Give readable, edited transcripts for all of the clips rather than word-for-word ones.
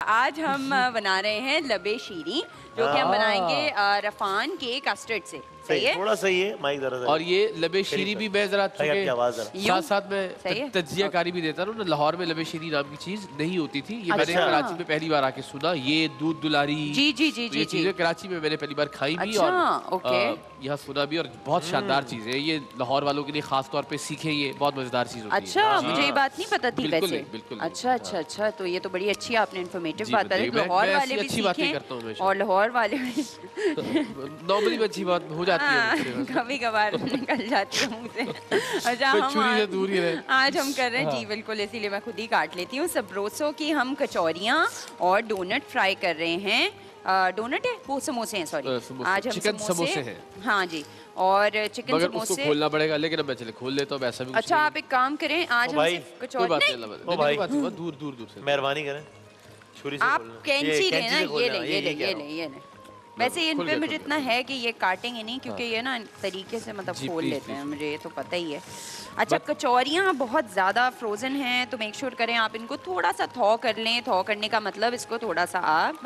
आज हम बना रहे हैं लबे शीरी, जो कि हम बनाएंगे रफान के कस्टर्ड से। सही है, थोड़ा सही है माइक जरा। और ये लबे शीरी भी मैं जरा साथ साथ में तजियाकारी भी देता हूँ। लाहौर में लबे शीरी नाम की चीज नहीं होती थी, ये मैंने कराची में पहली बार आके सुना। ये दूध दुलारी जी जी जी जी, ये चीजें कराची में मैंने पहली बार खाई भी और यहाँ सुना भी, और बहुत शानदार चीज है ये। लाहौर वालों के लिए खास तौर पे सीखे, ये बहुत मजेदार चीज होती है। अच्छा, मुझे ये बात नहीं पता थी वैसे। बिल्कुल। अच्छा अच्छा अच्छा, तो ये तो बड़ी अच्छी आपने इन्फॉर्मेटिव बात है। लाहौर वाले भी सीखें और लाहौर वाले नॉर्मली अच्छी बात हो जाती है, कभी कभार निकल जाती है मुझसे। अच्छा, हम आज हम कर रहे हैं जी बिल्कुल, इसीलिए मैं खुद ही काट लेती हूँ। सबरोसो की हम कचौरियाँ और डोनट फ्राई कर रहे हैं। डोनट है वो, समोसे हैं, सॉरी आज हम चिकन समोसे हैं। हाँ जी, और चिकन समोसे खोलना पड़ेगा, लेकिन अब मैं चले खोल लेता हूँ वैसा भी। अच्छा, आप एक काम करें, आज हम कचौरी दूर दूर से मेहरबानी करें, छुरी से आप कैंची लें ना, ये ले। वैसे इन पे मुझे इतना है कि ये काटेंगे नहीं, क्योंकि ये ना तरीके से मतलब खोल लेते हैं, मुझे ये तो पता ही है। अच्छा, कचौरियाँ बहुत ज़्यादा फ्रोज़न हैं, तो मेक श्योर करें आप इनको थोड़ा सा थॉ कर लें। थॉ करने का मतलब इसको थोड़ा सा आप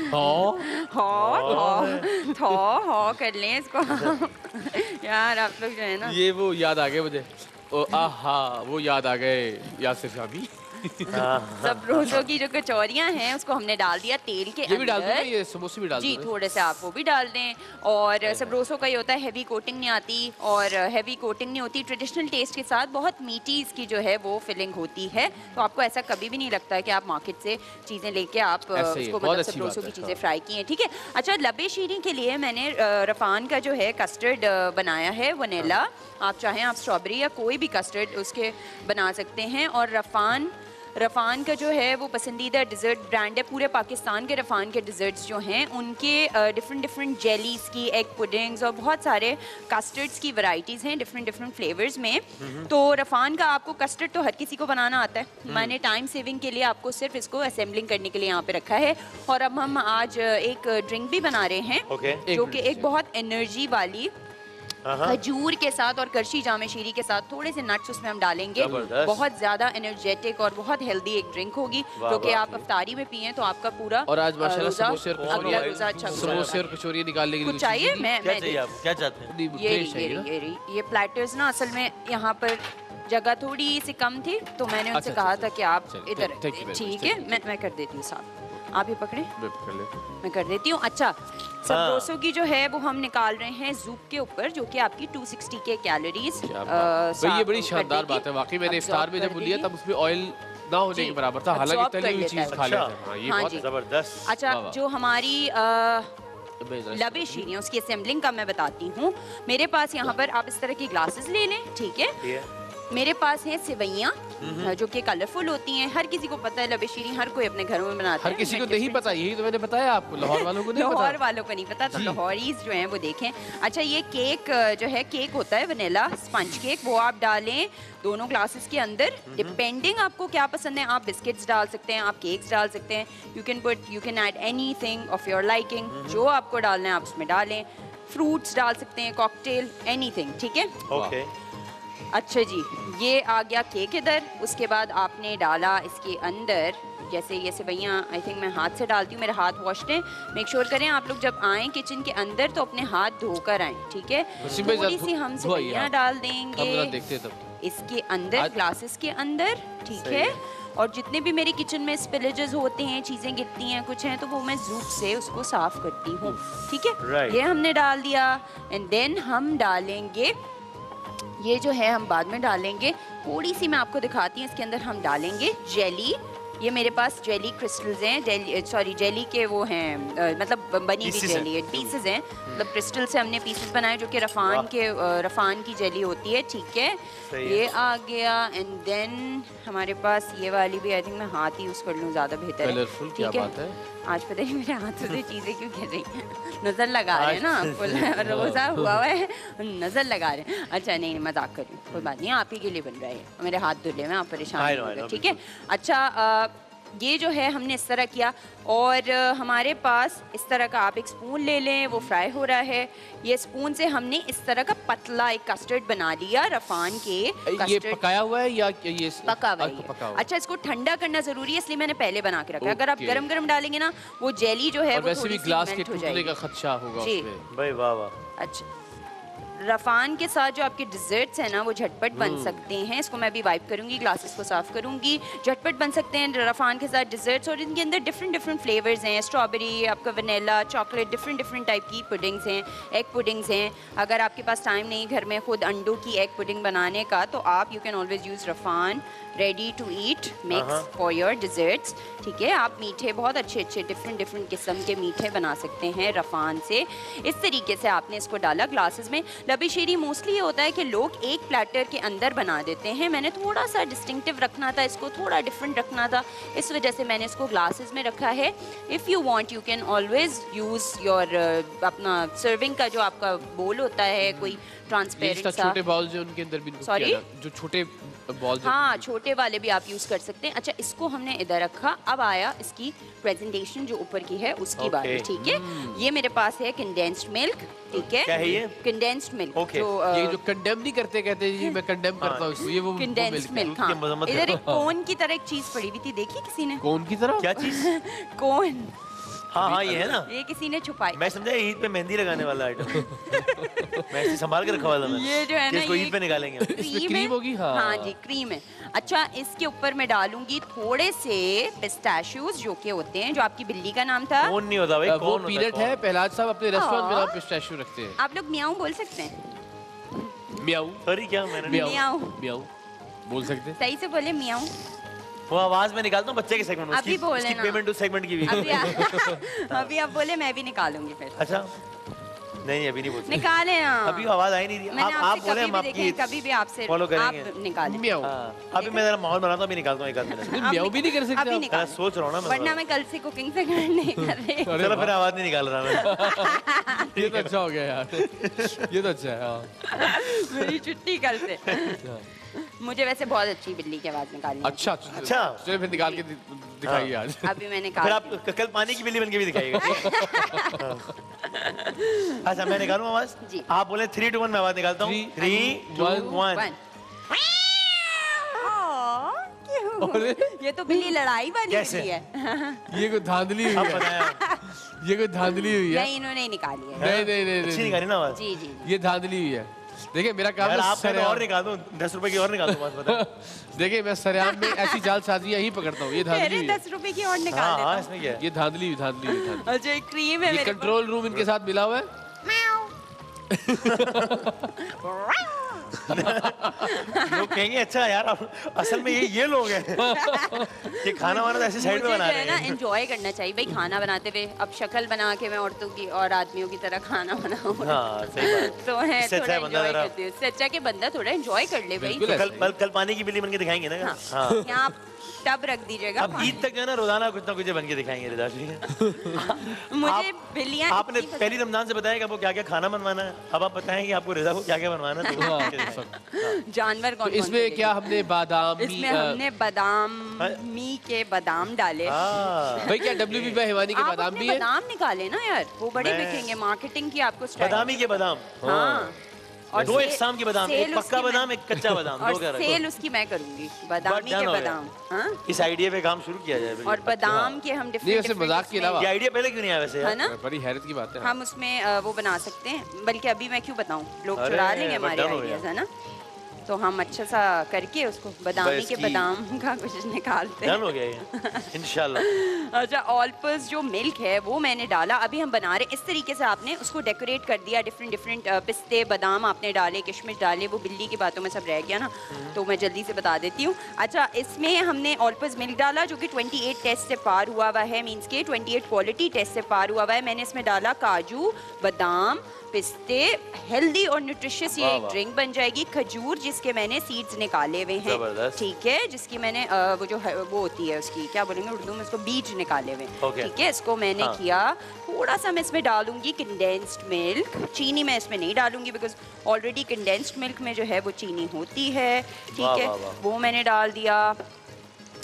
थॉ कर लें इसको। यार आप लोग जो है ना, ये वो याद आ गए मुझे, वो याद आ गए यासिर शामी। सबरोसो की जो कचौरियाँ हैं उसको हमने डाल दिया तेल के अंदर। ये भी डाल दूं, ये समोसे भी डाल दूं? जी, थोड़े से आप वो भी डाल दें। और सबरोसो का ये होता है हैवी कोटिंग नहीं आती, और हैवी कोटिंग नहीं होती, ट्रेडिशनल टेस्ट के साथ बहुत मीठी इसकी जो है वो फिलिंग होती है। तो आपको ऐसा कभी भी नहीं लगता है कि आप मार्केट से चीज़ें लेके आप उसको मतलब सबरोसो की चीज़ें फ्राई की हैं। ठीक है। अच्छा, लबे शीरी के लिए मैंने रफान का जो है कस्टर्ड बनाया है, वनीला। आप चाहें आप स्ट्रॉबेरी या कोई भी कस्टर्ड उसके बना सकते हैं। और रफ़ान का जो है वो पसंदीदा डिज़र्ट ब्रांड है पूरे पाकिस्तान के। रफ़ान के डिज़र्ट्स जो हैं उनके डिफरेंट जेलीज़ की, एग पुडिंग्स और बहुत सारे कस्टर्ड्स की वैरायटीज़ हैं डिफरेंट फ्लेवर्स में। तो रफ़ान का आपको कस्टर्ड तो हर किसी को बनाना आता है। मैंने टाइम सेविंग के लिए आपको सिर्फ इसको असेंबलिंग करने के लिए यहाँ पे रखा है। और अब हम आज एक ड्रिंक भी बना रहे हैं, जो कि एक बहुत एनर्जी वाली खजूर के साथ और करशी जामे शीरी के साथ थोड़े से नट्स उसमें हम डालेंगे। बहुत ज्यादा एनर्जेटिक और बहुत हेल्दी एक ड्रिंक होगी, जो कि आप अफ्तारी में पिए तो आपका पूरा। और आज माशाल्लाह समोसे और कचौरियां निकालने के लिए कुछ चाहिए? मैं क्या चाहते हैं? ये प्लेटर्स ना असल में यहाँ पर जगह थोड़ी सी कम थी, तो मैंने उनसे कहा था कि आप इधर, ठीक है मैं कर देती हूँ साथ, आप ही पकड़े, मैं कर देती हूँ। अच्छा, सबरोसो की जो है वो हम निकाल रहे हैं ज़ूप के ऊपर, जो कि आपकी 260 के कैलोरीज। ये बड़ी शानदार बात है वाकई। मैंने इफ्तार में जब लिया तब उसमें ऑयल ना होने के बराबर था, हालांकि तली हुई चीज खा लेते हैं। ये बहुत जबरदस्त। अच्छा, जो हमारी लबे शीरी उसकी असेंबलिंग का मैं बताती हूँ। मेरे पास यहाँ पर आप इस तरह की ग्लासेस ले लें, ठीक है। मेरे पास है सेवइयाँ जो कि कलरफुल होती हैं। हर किसी को पता है लबे शीरी हर कोई अपने घरों में बनाता है। हर किसी को नहीं पता, यही तो मैंने बताया आपको। लाहौर वालों को नहीं पता। लाहौर वालों को नहीं पता, तो लाहौरीज जो हैं वो देखें। अच्छा, ये केक जो है, केक होता है वनीला स्पंज केक, वो आप डालें दोनों ग्लासेस के अंदर। डिपेंडिंग आपको क्या पसंद है, आप बिस्किट्स डाल सकते हैं, आप केक्स डाल सकते हैं। You can add anything of your liking. जो आपको डालना है आप उसमें डालें। फ्रूट्स डाल सकते हैं, कॉकटेल, एनीथिंग, ठीक है। ओके। अच्छा जी, ये आ गया केक इधर। उसके बाद आपने डाला इसके अंदर, जैसे ये सेवइयाँ आई थिंक मैं हाथ से डालती हूँ, मेरे हाथ वॉश्ड हैं। मेक श्योर करें आप लोग जब आएँ किचन के अंदर तो अपने हाथ धोकर आएँ, ठीक है। थोड़ी सी हम सेवइयाँ डाल देंगे इसके अंदर, ग्लासेस के अंदर, ठीक है। और जितने भी मेरे किचन में स्पिलेजेस होते हैं, चीज़ें गिरती हैं, कुछ हैं, तो वो मैं ज़ूप से उसको साफ़ करती हूँ, ठीक है। ये हमने डाल दिया। एंड देन हम डालेंगे, ये जो है हम बाद में डालेंगे। थोड़ी सी मैं आपको दिखाती हूँ, इसके अंदर हम डालेंगे जेली। ये मेरे पास जेली क्रिस्टल्स हैं, जेली के वो हैं, मतलब बनी हुई जेली है, पीसेस हैं, मतलब क्रिस्टल से हमने पीसेस बनाए, जो कि रफ़ान की जेली होती है, ठीक है। ये आ गया। एंड देन हमारे पास ये वाली भी, आई थिंक मैं हाथ ही यूज़ कर लूँ, ज़्यादा बेहतर है, ठीक है। आज पता नहीं मेरे हाथों से चीज़ें क्यों गिर रही हैं। नज़र लगा रहे हैं ना, रोज़ा हुआ है, नज़र लगा रहे हैं। अच्छा नहीं, मजाक कर रही हूँ, कोई बात नहीं, आप ही के लिए बन रहा है, मेरे हाथ धुले में, आप परेशान नहीं, ठीक है। अच्छा, ये जो है हमने इस तरह किया और हमारे पास इस तरह का आप एक स्पून ले लें, वो फ्राई हो रहा है। ये स्पून से हमने इस तरह का पतला एक कस्टर्ड बना लिया रफान के। ये पकाया हुआ है या ये पका हुआ है? अच्छा, इसको ठंडा करना जरूरी है, इसलिए मैंने पहले बना के रखा है। अगर आप गरम गरम डालेंगे ना, वो जेली जो है वो थोड़ी सी मेल्ट हो जाएगी। का खदशा होगा उसमें। भाई वाह वाह। अच्छा, रफान के साथ जो आपके डिजर्ट्स हैं ना वो झटपट बन सकते हैं। इसको मैं अभी वाइप करूंगी, ग्लासेस को साफ करूंगी। झटपट बन सकते हैं रफान के साथ डिजर्ट्स, और इनके अंदर डिफरेंट फ्लेवर्स हैं। स्ट्रॉबेरी, आपका वनीला, चॉकलेट, डिफरेंट टाइप की पुडिंग्स हैं, एग पुडिंग्स हैं। अगर आपके पास टाइम नहीं घर में खुद अंडों की एग पुडिंग बनाने का, तो आप यू कैन ऑलवेज यूज रफान ready to eat mix for your desserts. ठीक है, आप मीठे बहुत अच्छे डिफरेंट किस्म के मीठे बना सकते हैं रफान से। इस तरीके से आपने इसको डाला ग्लासेस में। लबेशेरी मोस्टली ये होता है कि लोग एक प्लेटर के अंदर बना देते हैं। मैंने थोड़ा सा डिस्टिंक्टिव रखना था, इसको थोड़ा डिफरेंट रखना था, इस वजह से मैंने इसको ग्लासेस में रखा है। If you want you can always use your अपना सर्विंग का जो आपका बोल होता है, कोई ट्रांसपेरेंट सा छोटे बॉल जो उनके अंदर भी, सॉरी जो छोटे बॉल, हाँ छोटे वाले भी आप यूज कर सकते हैं। अच्छा, इसको हमने इधर रखा। अब आया इसकी प्रेजेंटेशन जो ऊपर की है उसकी बारी। ठीक है, ये मेरे पास है कंडेंस्ड मिल्क। ठीक है, क्या है ये? Condensed milk. ये जो कंडेम नहीं करते, कहते हैं जी मैं कंडेम करता हूँ, ये वो कंडेंस्ड मिल्क। हाँ, इधर एक कोन की तरह एक चीज पड़ी हुई थी, देखी किसी ने? कोन की तरह? क्या चीज? कोन। हाँ ये है ना, ये किसी ने छुपाई। मैं समझा ईद पे मेहंदी लगाने वाला आइटम। मैं ऐसे संभाल के रखा वाला मैं। ये जो है ना, इसको ईद पे निकालेंगे। इसमें क्रीम होगी। हाँ जी, क्रीम है। अच्छा, इसके ऊपर मैं डालूंगी थोड़े से पिस्ताशियोज जो के होते हैं, जो आपकी बिल्ली का नाम था। कौन नहीं होता भाई, वो कौन पीनट है। पहलाज साहब अपने रेस्टोरेंट में नाम पिस्ताशियो रखते हैं। आप लोग मियाऊ बोल सकते हैं? मियाऊ। सॉरी, क्या मैंने मियाऊ बोल सकते हैं? सही से बोले मियाऊ। वो आवाज में निकालता हूँ बच्चे के सेगमेंट में। अभी बोले उसकी ना, पेमेंट उस सेगमेंट की भी। अभी आप बोले, मैं भी निकालूंगी फिर। अच्छा, नहीं अभी नहीं बोलते। निकाले ना, अभी आवाज आई नहीं रही। आप बोले, हम आपकी कभी भी आपसे फॉलो करेंगे। आप निकालें। अभी मैं जरा माहौल बनाता हूँ, अभी निकालता हूँ एक आध मिनट। मियाऊ भी नहीं कर सकते मैं सोच रहा हूँ ना, वरना मैं कल से कुकिंग से नहीं कर रही। चलो फिर आवाज नहीं निकाल रहा मैं। ये तो अच्छा हो गया यार, ये तो अच्छा है। मेरी छुट्टी कल से। मुझे वैसे बहुत अच्छी बिल्ली की आवाज निकालनी। अच्छा, चलिए फिर निकाल के दिखाइए आज। अभी मैंने कहा फिर आप कल पानी की बिल्ली बन के भी दिखाइएगा। अच्छा, मैं निकालूं आवाज? जी। आप बोले 3, 2, 1 मैं आवाज निकालता हूँ। 3, 2, 1। ये तो बिल्ली लड़ाई वाली बिल्ली है। ये कोई धांधली हुई है। ये कोई धांधली हुई है। नहीं, इन्होंने निकाली है। नहीं, अच्छी निकाली ना आवाज। जी जी, ये धांधली हुई है। देखिए मेरा काम है, आप तो और निकाल दूं, 10 रुपए की और निकाल दूं, बता। देखिए मैं सरेआम में ऐसी जालसाजियां ही पकड़ता हूँ। ये धांधली हुई है। 10 रुपए की और निकाल देता हूं। इसमें क्या है? ये धांधली हुई। अच्छा, एक क्रीम है ये कंट्रोल रूम इनके साथ मिला हुआ है। लोग कहेंगे अच्छा यार, असल में ये लोग हैं। ये खाना वाना तो ऐसे साइड में बना रहे हैं ना। एंजॉय करना चाहिए भाई खाना बनाते हुए। अब शक्ल बना के मैं औरतों की और आदमियों की तरह खाना बनाऊं, हाँ सही बात। तो है थोड़ा एंजॉय करते हैं। इससे अच्छा कि बंदा थोड़ा एंजॉय कर ले भाई। कल पानी की बिल्ली बन के दिखाएंगे ना। हाँ, यहाँ टब रख दीजिएगा। अब ईद तक जो है ना, रोजाना कुछ ना कुछ बन के दिखाएंगे रिदा जी। मुझे बिल्लियाँ, आपने पहली रमजान से बताया कि आपको क्या क्या खाना बनवाना है। अब आप बताएं कि आपको रिदा को क्या क्या बनवाना है। जानवर कौन? इसमें क्या हमने बादाम, इसमें हमने बादाम के बादाम डाले। भाई क्या WB हिवानी के बादाम भी है? बादाम निकाले ना यार, वो बड़े बिकेंगे। मार्केटिंग की आपको बादामी के बादाम। हाँ, और 2 एक शाम के बादाम, एक पक्का बादाम, एक कच्चा बादाम। और सेल उसकी मैं करूंगी, बादामी के बादाम। हाँ, इस आइडिया पे काम शुरू किया जाए। और बादाम के हम डिफरेंट मजाक के अलावा ये आइडिया पहले क्यों नहीं आया वैसे? है ना, बड़ी हैरत की बात है। हम उसमें वो बना सकते हैं। बल्कि अभी मैं क्यों बताऊं, लोग चुरा लेंगे हमारे आइडियाज, है ना। तो हम अच्छा सा करके उसको बादामी के बादाम का कुछ निकालते हैं। डन हो गया ये इंशाल्लाह। अच्छा, ऑलपर्स जो मिल्क है वो मैंने डाला। अभी हम बना रहे इस तरीके से। आपने उसको डेकोरेट कर दिया, डिफरेंट पिस्ते बादाम आपने डाले, किशमिश डाले। वो बिल्ली की बातों में सब रह गया ना, तो मैं जल्दी से बता देती हूँ। अच्छा, इसमें हमने ऑलपर्स मिल्क डाला जो कि 28 टेस्ट से पार हुआ हुआ है, मीन्स के 28 क्वालिटी टेस्ट से पार हुआ हुआ है। मैंने इसमें डाला काजू, बादाम, पिस्ते। हेल्दी और न्यूट्रिशियस ये एक ड्रिंक बन जाएगी। खजूर जिसके मैंने सीड्स निकाले हुए हैं, ठीक है, जिसकी मैंने वो जो है वो होती है उसकी क्या बोलेंगे उर्दू में उसको, बीज निकाले हुए, ठीक है। इसको मैंने किया। थोड़ा सा मैं इसमें डालूंगी कंडेंस्ड मिल्क। चीनी मैं इसमें नहीं डालूंगी बिकॉज ऑलरेडी कंडेंस्ड मिल्क में जो है वो चीनी होती है, ठीक है। वो मैंने डाल दिया।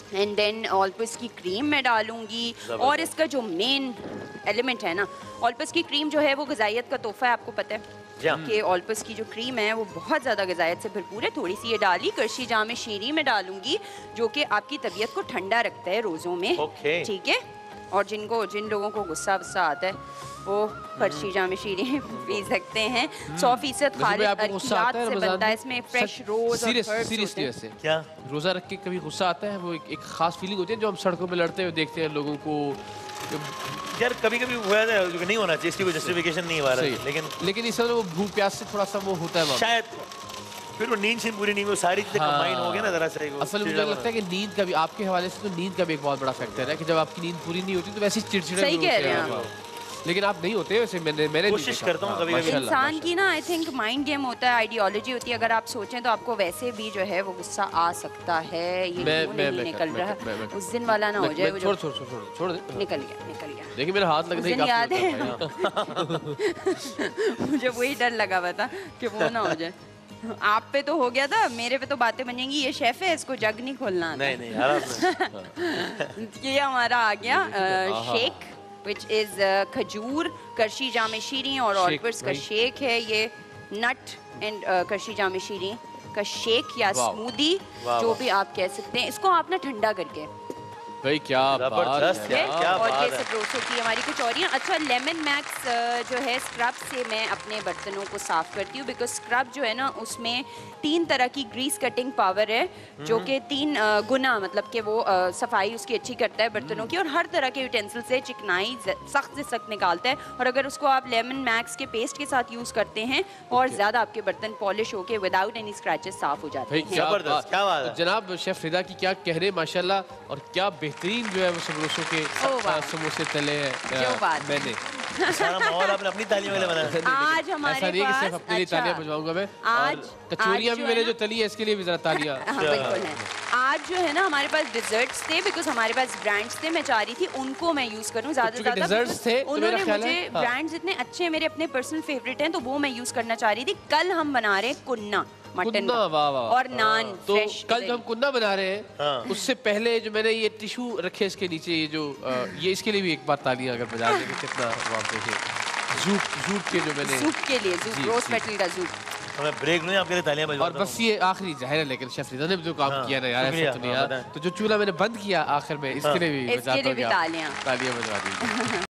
एंड देन ऑलपस की क्रीम मैं डालूंगी। और इसका जो मेन एलिमेंट है ना, ऑलपस की क्रीम जो है वो ग़िज़ाइयत का तोहफा है, आपको पता है कि ऑलपस की जो क्रीम है वो बहुत ज़्यादा ग़िज़ाइयत से भरपूर है। थोड़ी सी ये डाली, करशी जाम शीरी में डालूंगी जो कि आपकी तबीयत को ठंडा रखता है रोज़ों में, ठीक है। और जिन लोगों को गुस्सा वुस्सा आता है वो करशी जाम शीरी पी सकते हैं। 100% खालिद अरकियात से बनता है, इसमें फ्रेश रोज और हर्ब्स होते हैं। क्या रोज़ा रख के कभी गुस्सा आता है? वो एक खास फीलिंग होती है जो हम सड़कों में लड़ते हुए देखते हैं लोगों को। यार कभी-कभी हुआ है, नहीं होना चाहिए, इसकी कोई जस्टिफिकेशन नहीं है, लेकिन इस समय वो भूख प्यास से थोड़ा सा वो होता है शायद, फिर वो नींद से पूरी नहीं, वो सारी चीजें कंबाइन हो गई ना जरा से। असल में मुझे लगता है कि नींद का भी आपके हवाले से, तो नींद का भी एक बहुत बड़ा फैक्टर है कि जब आपकी नींद पूरी नहीं होती तो वैसे चिड़चिड़े सही कह रहे हैं। लेकिन आप नहीं होते वैसे, मैंने कोशिश करता हूँ कभी-कभी। इंसान की ना आई थिंक माइंड गेम होता है, आइडियोलॉजी होती है। अगर आप सोचें तो आपको वैसे भी जो है वो गुस्सा आ सकता है, ये नहीं निकल रहा, उस दिन वाला ना हो जाए। छोड़ दे, निकल गया। देखिए मेरा हाथ लगने का याद है मुझे वही डर लगा हुआ था कि वो ना हो जाए। आप पे तो हो गया था, मेरे पे तो बातें बनेंगी। ये शेफ है, इसको जग नहीं खोलना। नहीं ये हमारा आ गया शेक which is खजूर, करशी जाम शीरी और ऑलपर्स का शेक है। ये नट एंड करशी जाम शीरी का शेक या स्मूदी जो भी आप कह सकते हैं। इसको आप ना ठंडा करके भाई क्या बात है। और ये सब रोसों की हमारी कुछ और। अच्छा, लेमन मैक्स जो है स्क्रब से मैं अपने बर्तनों को साफ करती हूँ, बिकॉज स्क्रब जो है ना उसमें 3 तरह की ग्रीस कटिंग पावर है जो कि 3 गुना, मतलब कि वो सफाई उसकी अच्छी करता है बर्तनों की, और हर तरह के यूटेंसिल से चिकनाई सख्त से सख्त निकालता है। और अगर उसको आप लेमन मैक्स के पेस्ट के साथ यूज़ करते हैं और ज़्यादा आपके बर्तन पॉलिश होके विदाउट एनी स्क्रैचेस साफ हो जाते हैं। जबरदस्त, क्या बात है जनाब। शेफ रिदा की क्या कह रहे हैं, माशाल्लाह। और क्या बेहतरीन जो है वो समोसों के समोसे तले हैं। मैंने सारा माहौल आपने अपनी तालियों के लिए बनाया। आज हमारे पास सिर्फ अपने लिए तालियां बजवाऊंगा मैं। आज कचौरियां भी मैंने जो तली है इसके लिए भी जरा तालियां। बिल्कुल है। आज जो है ना हमारे पास डिजर्ट्स थे, बिकॉज हमारे पास ब्रांड्स थे, मैं चाह रही थी उनको मैं यूज करूं ज्यादा से ज्यादा। डिजर्ट्स थे तो उन्होंने मुझे ब्रांड्स इतने अच्छे, मेरे अपने पर्सनल फेवरेट हैं, तो वो मैं यूज करना चाह रही थी। कल हम बना रहे कुन्ना मटन और नान फ्रेश। कल जो हम कुन्ना बना रहे हैं उससे पहले जो मैंने ये टिश्यू रखे इसके नीचे, ये जो ये इसके लिए भी एक बार तालियां अगर बजा देंगे कितना वहाँ पे जूप के जो मैंने सूप के लिए रोज पेटल का जूप। मैं ब्रेक लूं आपके लिए तालियां बजवाता हूं। और बस ये आखिरी जाहिर है, लेकिन शेफ रिदा ने भी जो काम किया ना यार, ऐसा तो नहीं यार। तो जो चूल्हा मैंने बंद किया आखिर में, इसके लिए भी बजाता हूं, तालियां बजवा दीजिए।